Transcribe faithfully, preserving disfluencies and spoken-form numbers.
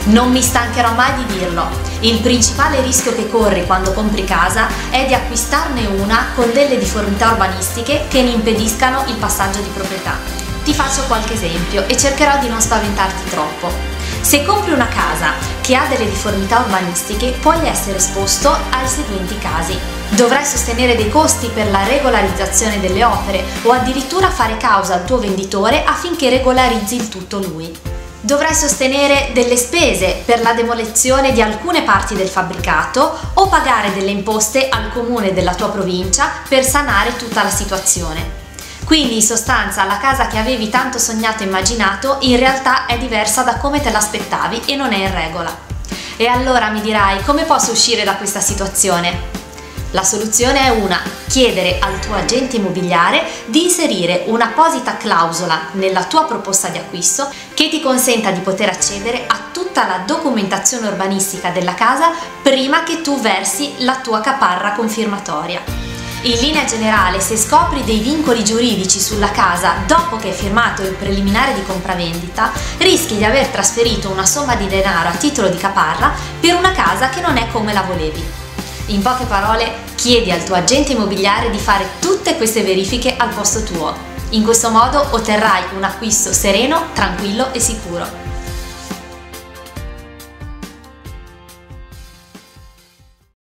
Non mi stancherò mai di dirlo, il principale rischio che corri quando compri casa è di acquistarne una con delle difformità urbanistiche che ne impediscano il passaggio di proprietà. Ti faccio qualche esempio e cercherò di non spaventarti troppo. Se compri una casa che ha delle difformità urbanistiche, puoi essere esposto ai seguenti casi. Dovrai sostenere dei costi per la regolarizzazione delle opere o addirittura fare causa al tuo venditore affinché regolarizzi il tutto lui. Dovrai sostenere delle spese per la demolizione di alcune parti del fabbricato o pagare delle imposte al comune della tua provincia per sanare tutta la situazione. Quindi in sostanza la casa che avevi tanto sognato e immaginato in realtà è diversa da come te l'aspettavi e non è in regola. E allora mi dirai, come posso uscire da questa situazione? La soluzione è una: chiedere al tuo agente immobiliare di inserire un'apposita clausola nella tua proposta di acquisto che ti consenta di poter accedere a tutta la documentazione urbanistica della casa prima che tu versi la tua caparra confermatoria. In linea generale, se scopri dei vincoli giuridici sulla casa dopo che hai firmato il preliminare di compravendita, rischi di aver trasferito una somma di denaro a titolo di caparra per una casa che non è come la volevi. In poche parole, chiedi al tuo agente immobiliare di fare tutte queste verifiche al posto tuo. In questo modo otterrai un acquisto sereno, tranquillo e sicuro.